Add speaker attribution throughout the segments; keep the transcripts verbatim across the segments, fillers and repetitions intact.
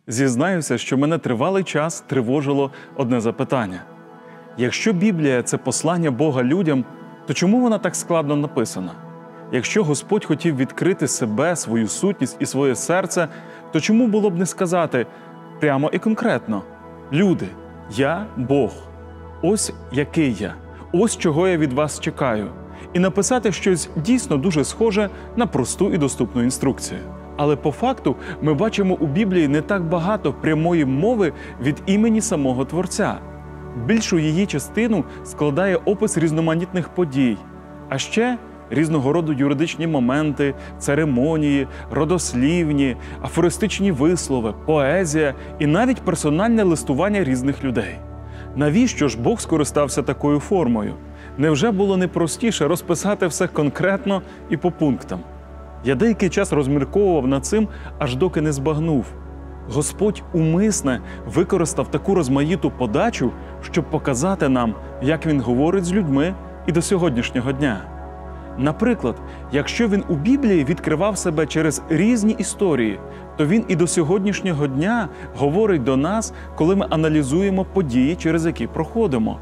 Speaker 1: Зізнаюся, що мене тривалий час тривожило одне запитання. Якщо Біблія – це послання Бога людям, то чому вона так складно написана? Якщо Господь хотів відкрити себе, свою сутність і своє серце, то чому було б не сказати прямо і конкретно: «Люди, я – Бог, ось який я, ось чого я від вас чекаю», і написати щось дійсно дуже схоже на просту і доступну інструкцію. Але по факту ми бачимо у Біблії не так багато прямої мови від імені самого Творця. Більшу її частину складає опис різноманітних подій, а ще різного роду юридичні моменти, церемонії, родослівні, афористичні вислови, поезія і навіть персональне листування різних людей. Навіщо ж Бог скористався такою формою? Невже було не простіше розписати все конкретно і по пунктам? Я деякий час розмірковував над цим, аж доки не збагнув. Господь умисне використав таку розмаїту подачу, щоб показати нам, як Він говорить з людьми і до сьогоднішнього дня. Наприклад, якщо Він у Біблії відкривав себе через різні історії, то Він і до сьогоднішнього дня говорить до нас, коли ми аналізуємо події, через які проходимо.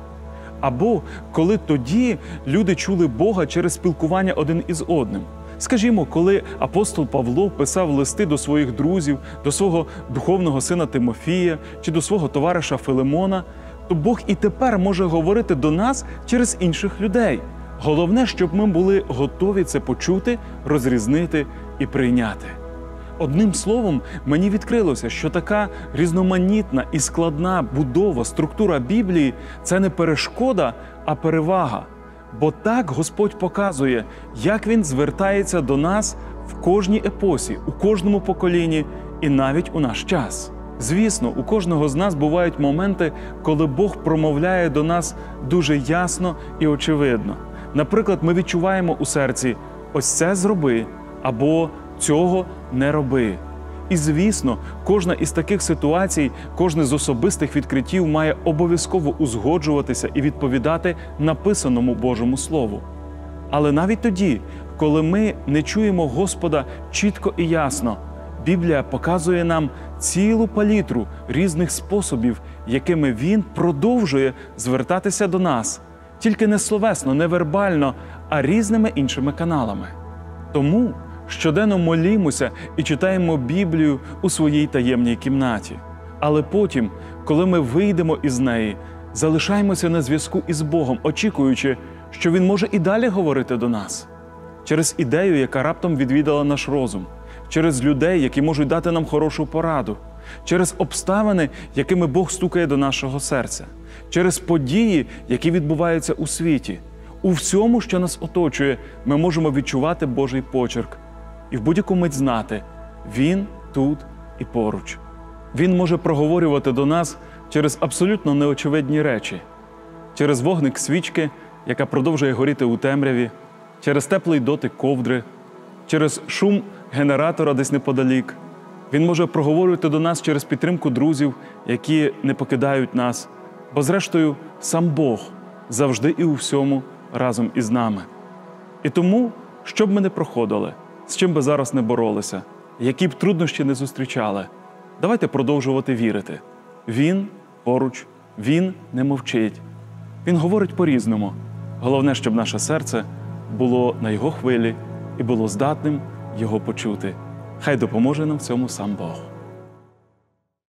Speaker 1: Або коли тоді люди чули Бога через спілкування один із одним. Скажімо, коли апостол Павло писав листи до своїх друзів, до свого духовного сина Тимофія чи до свого товариша Филимона, то Бог і тепер може говорити до нас через інших людей. Головне, щоб ми були готові це почути, розрізнити і прийняти. Одним словом, мені відкрилося, що така різноманітна і складна будова, структура Біблії – це не перешкода, а перевага. Бо так Господь показує, як Він звертається до нас в кожній епосі, у кожному поколінні і навіть у наш час. Звісно, у кожного з нас бувають моменти, коли Бог промовляє до нас дуже ясно і очевидно. Наприклад, ми відчуваємо у серці «ось це зроби» або «цього не роби». І, звісно, кожна із таких ситуацій, кожне з особистих відкриттів має обов'язково узгоджуватися і відповідати написаному Божому Слову. Але навіть тоді, коли ми не чуємо Господа чітко і ясно, Біблія показує нам цілу палітру різних способів, якими Він продовжує звертатися до нас. Тільки не словесно, не вербально, а різними іншими каналами. Тому щоденно молімося і читаємо Біблію у своїй таємній кімнаті. Але потім, коли ми вийдемо із неї, залишаємося на зв'язку із Богом, очікуючи, що Він може і далі говорити до нас. Через ідею, яка раптом відвідала наш розум, через людей, які можуть дати нам хорошу пораду, через обставини, якими Бог стукає до нашого серця, через події, які відбуваються у світі. У всьому, що нас оточує, ми можемо відчувати Божий почерк. І в будь-яку мить знати – Він тут і поруч. Він може проговорювати до нас через абсолютно неочевидні речі. Через вогник свічки, яка продовжує горіти у темряві, через теплий дотик ковдри, через шум генератора десь неподалік. Він може проговорювати до нас через підтримку друзів, які не покидають нас. Бо зрештою, сам Бог завжди і у всьому разом із нами. І тому, що б ми не проходили, з чим би зараз не боролися, які б труднощі не зустрічали, давайте продовжувати вірити. Він поруч, Він не мовчить. Він говорить по-різному. Головне, щоб наше серце було на Його хвилі і було здатним Його почути. Хай допоможе нам в цьому сам Бог.